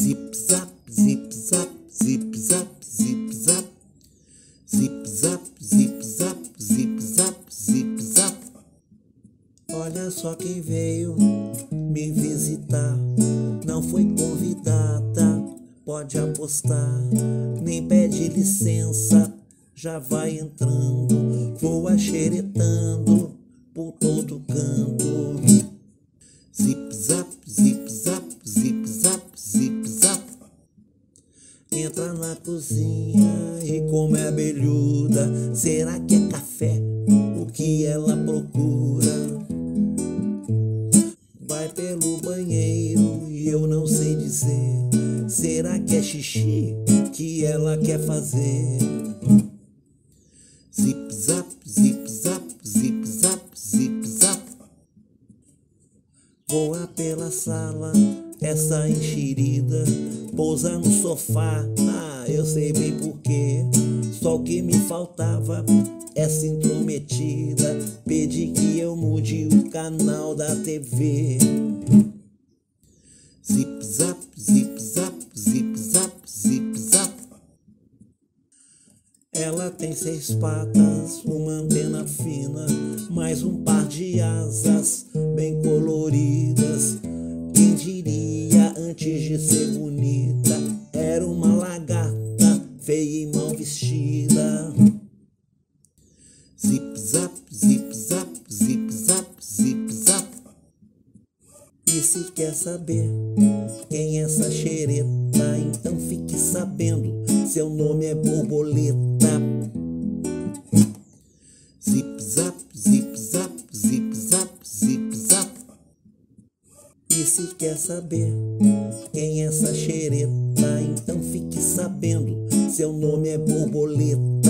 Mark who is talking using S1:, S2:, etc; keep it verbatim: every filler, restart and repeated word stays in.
S1: Zip zap, zip zap, zip zap, zip zap. Zip zap, zip zap, zip zap, zip zap. Olha só quem veio me visitar. Não foi convidada, pode apostar. Nem pede licença, já vai entrando. Voa xeretando por todo canto. Zip zap, zip zap, zip zap, zip zap. Entra na cozinha e come a abelhuda. Será que é café o que ela procura? Vai pelo banheiro e eu não sei dizer. Será que é xixi que ela quer fazer? Zip zap, zip zap, zip zap, zip zap. Voa pela sala, essa enxerida. Pousa no sofá, ah, eu sei bem porquê. Só o que me faltava, essa intrometida. Pedi que eu mude o canal da T V. Zip zap, zip zap, zip zap, zip zap. Ela tem seis patas, uma antena fina, mais um par de asas bem coloridas. Quem diria antes de ser bonita, era uma lagarta feia e mal vestida. Zip zap, zip zap, zip zap, zip zap. E se quer saber quem é essa xereta, então fique sabendo, seu nome é borboleta. Zip zap, zip zap, zip zap, zip zap. E se quer saber quem é essa xereta, então fique sabendo, seu nome é borboleta.